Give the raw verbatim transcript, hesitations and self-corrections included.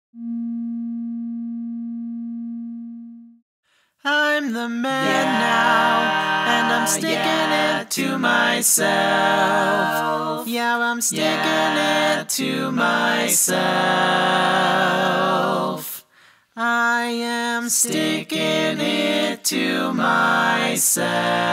I'm the man yeah, now, and I'm sticking yeah, it to myself. Yeah, I'm sticking yeah, it to myself. I am sticking it to myself.